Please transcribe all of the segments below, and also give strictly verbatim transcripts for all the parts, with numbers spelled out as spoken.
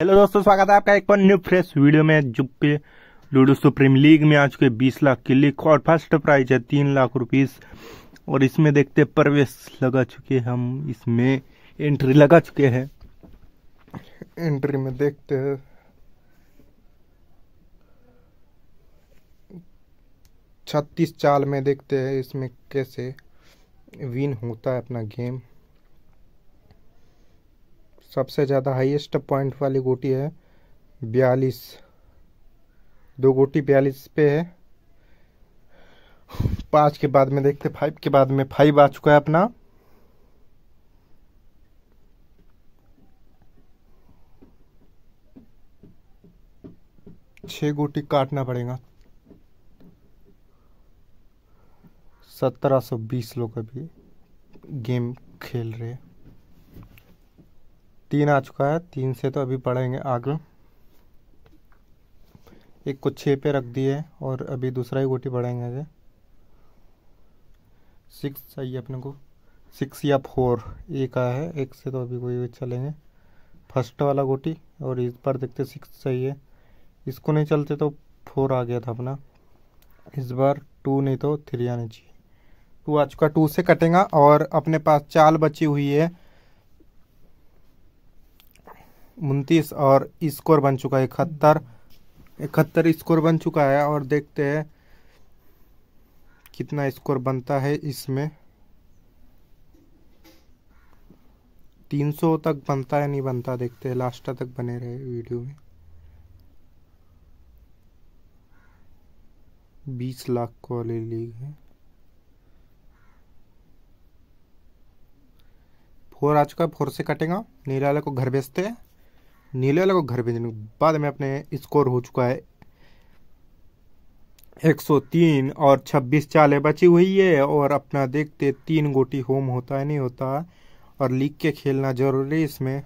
Hello दोस्तों, स्वागत है आपका एक और न्यू फ्रेश वीडियो में। जो पे लूडो सुप्रीम लीग में आ चुके बीस लाख की लीग और फर्स्ट प्राइज है तीन लाख रुपीस। और इसमें देखते प्रवेश लगा चुके, हम इसमें एंट्री लगा चुके हैं। एंट्री में देखते हैं छत्तीस चाल में, देखते हैं इसमें कैसे विन होता है अपना गेम। सबसे ज़्यादा हाईएस्ट पॉइंट वाली गोटी है बयालीस, दो गोटी बयालीस पे है। पाँच के बाद में देखते फाइव के बाद में फाइव आ चुका है अपना। छह गोटी काटना पड़ेगा। सत्रह सौ बीस लोग अभी गेम खेल रहे हैं। तीन आ चुका है, तीन से तो अभी बढ़ेंगे आगे। एक को छः पे रख दिए और अभी दूसरा ही गोटी बढ़ेंगे आगे। सिक्स चाहिए अपने को, सिक्स या फोर, एक आया है, एक से तो अभी कोई चलेंगे। फर्स्ट वाला गोटी और इस पर देखते सिक्स चाहिए, इसको नहीं चलते तो फोर आ गया था अपना। इस बार टू नहीं तो थ्री आनी चाहिए। टू आ चुका, टू से कटेगा और अपने पास चाल बची हुई है उनतीस और स्कोर बन चुका है इकहत्तर। इकहत्तर स्कोर बन चुका है और देखते हैं कितना स्कोर बनता है इसमें। तीन सौ तक बनता है नहीं बनता, देखते हैं। लास्ट तक बने रहे वीडियो में। बीस लाख को वाली लीग है। फोर आ चुका है, फोर से कटेगा। नीले वाले को घर भेजते हैं। नीले वाले को घर भेजने के बाद में अपने स्कोर हो चुका है एक सौ तीन और छब्बीस चालें बची हुई है। और अपना देखते तीन गोटी होम होता है नहीं होता है, और लीग के खेलना जरूरी है इसमें।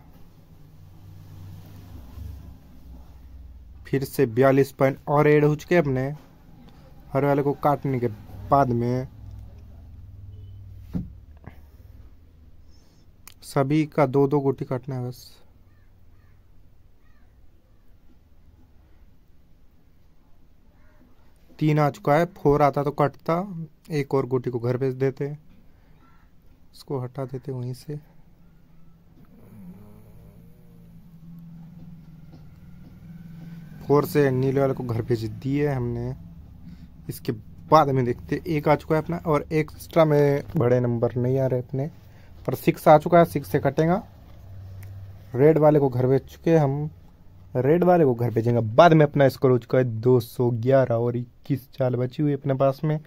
फिर से बयालीस पॉइंट और ऐड हो चुके अपने हर वाले को काटने के बाद में। सभी का दो दो गोटी काटना है बस। तीन आ चुका है, फोर आता तो कटता। एक और गोटी को घर भेज देते, इसको हटा देते वहीं से। फोर से नीले वाले को घर भेज दिए हमने। इसके बाद में देखते एक आ चुका है अपना, और एक्स्ट्रा में बड़े नंबर नहीं आ रहे अपने पर। सिक्स आ चुका है, सिक्स से कटेगा। रेड वाले को घर भेज चुके हम, रेड वाले को घर भेजेंगे बाद में। अपना स्कोर हो चुका है दो सौ ग्यारह और इक्कीस चाल बची हुई अपने पास में।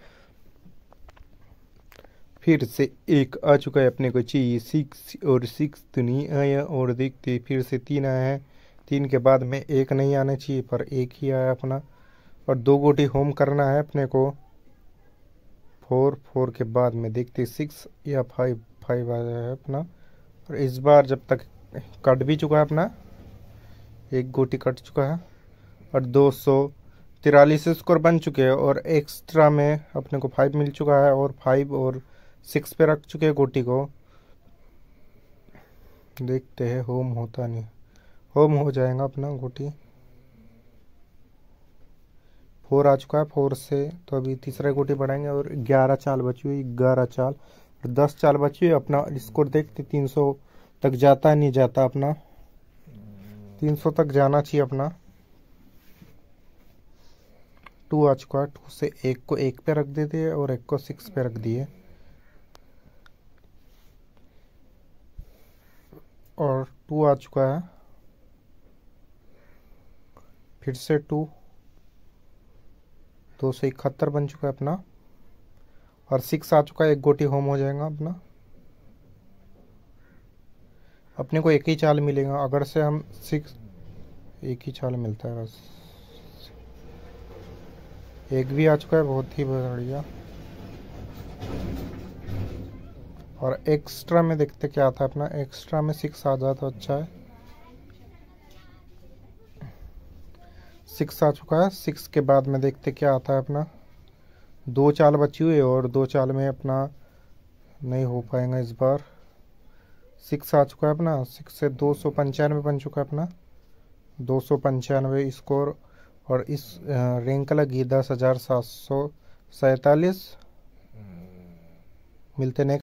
फिर से एक आ चुका है अपने को चाहिए सिक्स, और सिक्स तो नहीं आया। और देखते फिर से तीन आया है, तीन के बाद में एक नहीं आना चाहिए पर एक ही आया अपना। और दो गोटी होम करना है अपने को। फोर, फोर के बाद में देखते सिक्स या फाइव, फाइव आया है अपना। और इस बार जब तक कट भी चुका है अपना, एक गोटी कट चुका है और दो सौ तिरालीस स्कोर बन चुके हैं। और एक्स्ट्रा में अपने को फाइव मिल चुका है, और फाइव और सिक्स पे रख चुके हैं गोटी को। देखते हैं होम होता नहीं, होम हो जाएगा अपना गोटी। फोर आ चुका है, फोर से तो अभी तीसरा गोटी बढ़ाएंगे। और ग्यारह चाल बची हुई, ग्यारह चाल और दस चाल बची हुई अपना। स्कोर देखते तीन सौ तक जाता नहीं जाता अपना। तीन सौ तक जाना चाहिए अपना। टू आ चुका है, टू से एक को एक पे रख देते और एक को सिक्स पे रख दिए। और टू आ चुका है, फिर से टू, दो सौ इकहत्तर बन चुका है अपना। और सिक्स आ चुका है, एक गोटी होम हो जाएगा अपना। अपने को एक ही चाल मिलेगा अगर से हम सिक्स, एक ही चाल मिलता है बस। एक भी आ चुका है, बहुत ही बढ़िया। और एक्स्ट्रा में देखते क्या आता है अपना। एक्स्ट्रा में सिक्स आ जाता तो अच्छा है। सिक्स आ चुका है, सिक्स के बाद में देखते क्या आता है अपना। दो चाल बची हुई है और दो चाल में अपना नहीं हो पाएगा इस बार। सिक्स आ चुका है अपना, सिक्स से दो सौ पंचानवे बन चुका है अपना। दो सौ पंचानवे स्कोर। और इस रैंक लगी दस हजार सात सौ सैतालीस। मिलते नेक्स्ट